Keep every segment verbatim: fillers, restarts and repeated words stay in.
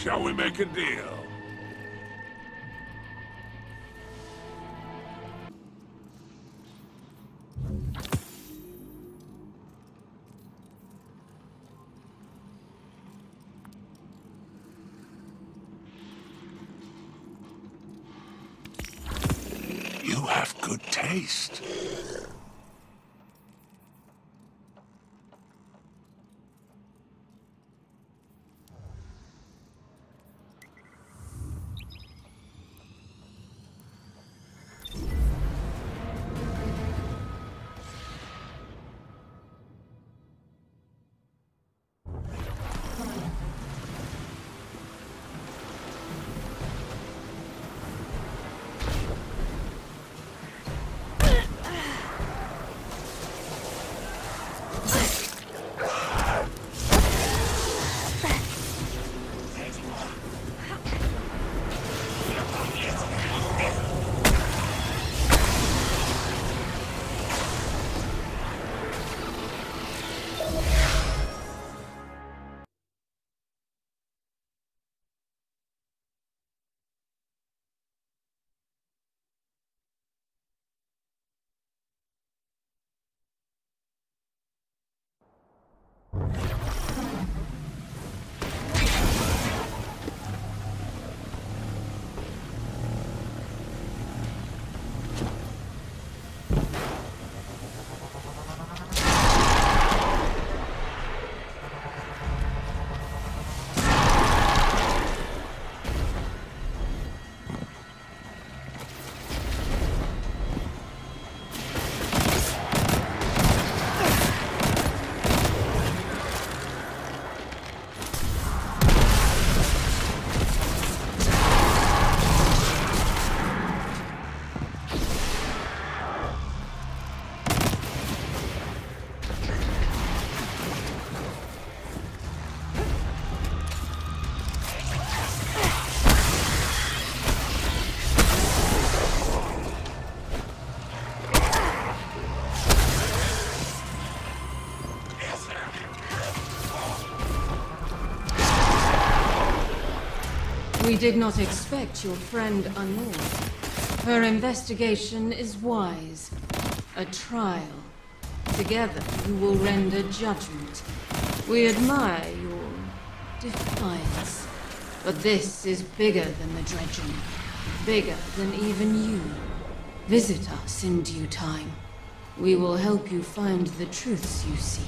Shall we make a deal? You have good taste. We did not expect your friend Anor. Her investigation is wise. A trial. Together, you will render judgment. We admire your defiance. But this is bigger than the dredging. Bigger than even you. Visit us in due time. We will help you find the truths you seek.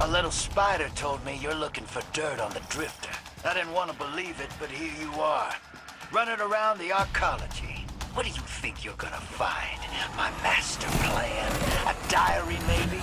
little spider told me you're looking for dirt on the Drifter. I didn't want to believe it, but here you are. Running around the arcology. What do you think you're gonna find? My master plan? A diary, maybe?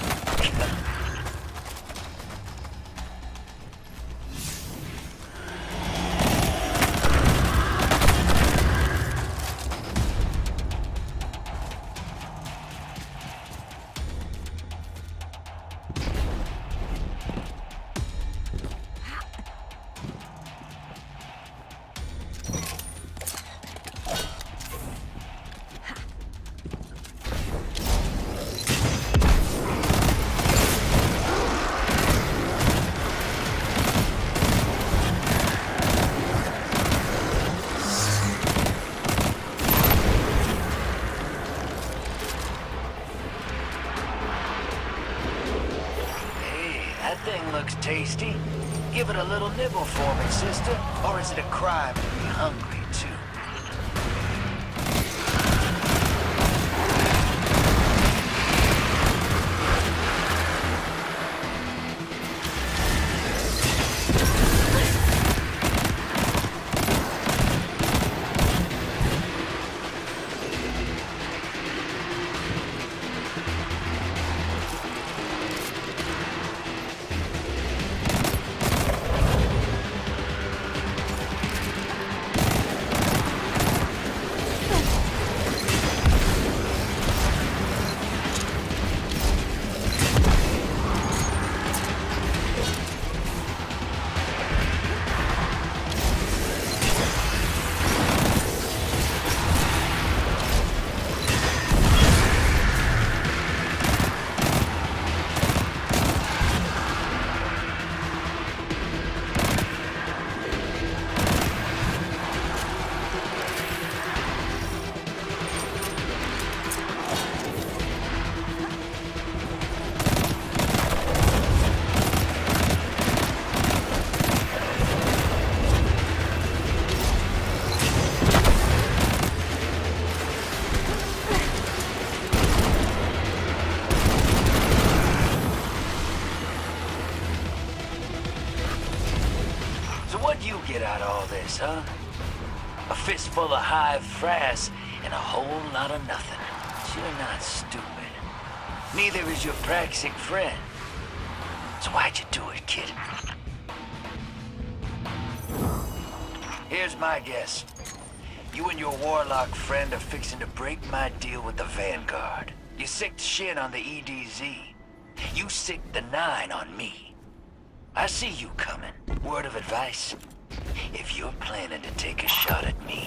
That thing looks tasty. Give it a little nibble for me, sister. Or is it a crime to be hungry, too? What'd you get out of all this, huh? A fistful of hive frass and a whole lot of nothing. You're not stupid. Neither is your praxic friend. So why'd you do it, kid? Here's my guess. You and your warlock friend are fixing to break my deal with the Vanguard. You sicked shit on the E D Z. You sicked the nine on me. I see you coming. Word of advice? If you're planning to take a shot at me,